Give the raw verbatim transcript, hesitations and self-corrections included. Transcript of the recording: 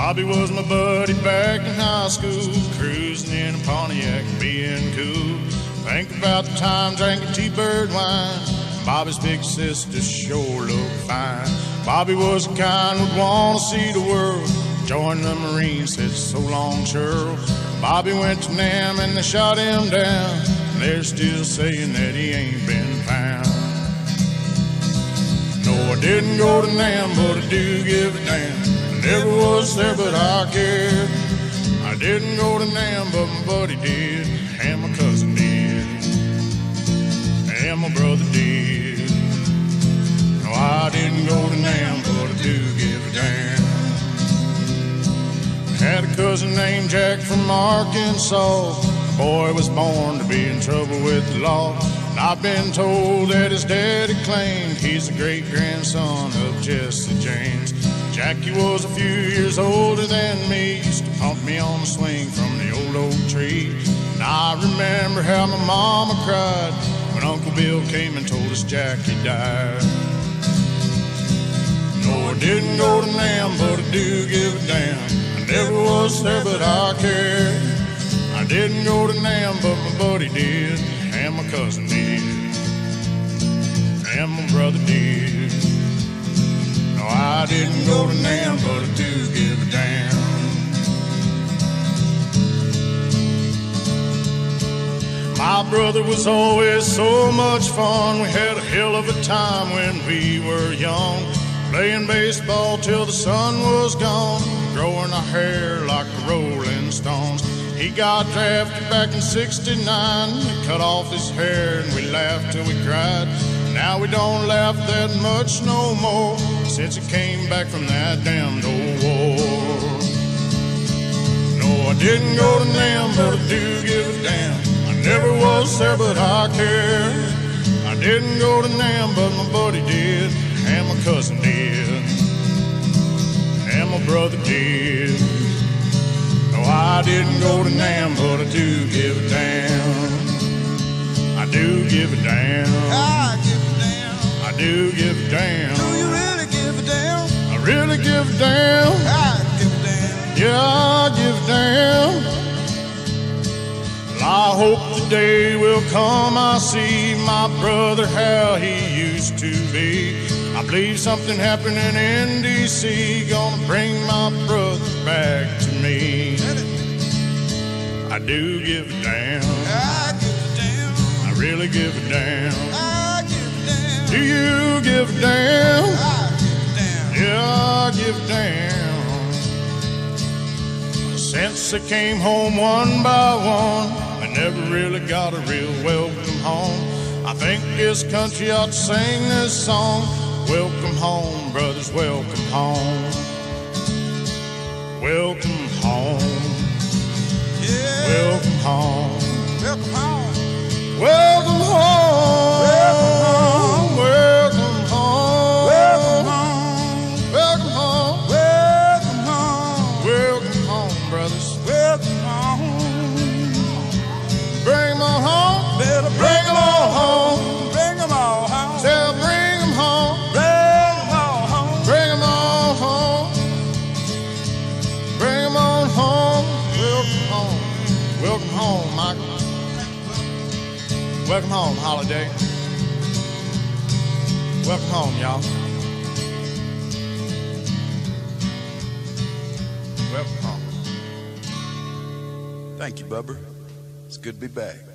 Bobby was my buddy back in high school, cruising in a Pontiac, being cool. Think about the time drinking T-Bird wine. Bobby's big sister sure looked fine. Bobby was the kind who'd want to see the world. Join the Marines, said so long, Cheryl. Bobby went to Nam and they shot him down. And they're still saying that he ain't been found. No, I didn't go to Nam, but I do give a damn. I never was there, but I cared. I didn't go to Nam, but my buddy did, and my cousin did, and my brother did. No, I didn't go to Nam, but I do give a damn. I had a cousin named Jack from Arkansas. The boy was born to be in trouble with the law. And I've been told that his daddy claimed he's the great-grandson of Jesse James. Jackie was a few years older than me, used to pump me on the swing from the old oak tree. And I remember how my mama cried when Uncle Bill came and told us Jackie died. No, I didn't go to Nam, but I do give a damn. I never was there, but I cared. I didn't go to Nam, but my buddy did, and my cousin did, and my brother did. No, I didn't go to Nam, but I do give a damn. My brother was always so much fun. We had a hell of a time when we were young, playing baseball till the sun was gone, growing our hair like the Rolling Stones. He got drafted back in sixty-nine. We cut off his hair and we laughed till we cried. Now we don't laugh that much no more, since he came back from that damned old war. No, I didn't go to Nam, but I do give a damn. I never was there, but I cared. I didn't go to Nam, but my buddy did, and my cousin did, and my brother did. No, I didn't go to Nam, but I do give a damn. I do give a damn. I give a damn. I do give a damn. Do you really give a damn? I really give a damn. I give a damn. Yeah, I give a damn. Well, I hope the day will come I see my brother how he used to be. I believe something happened in D C, gonna bring my brother back to me. I do give a damn. I give a damn. I really give a damn. I give a damn. Do you give a damn? I give a damn. Yeah, I give a damn. Since I came home one by one, I never really got a real welcome home. I think this country ought to sing this song. Welcome home, brothers, welcome home. Welcome home. Yeah. Welcome home. Welcome home. Welcome home. Welcome home. Welcome home. Welcome home. Welcome home. Welcome home, brothers. Welcome home. Bring them all home. Better Bring them all home. Bring them all home. Tell bring them home. Bring them all home. Bring them all home. Bring them on home. Welcome home. Welcome home, Michael. Welcome home, Holiday. Welcome home, y'all. Welcome home. Thank you, Bubba. It's good to be back.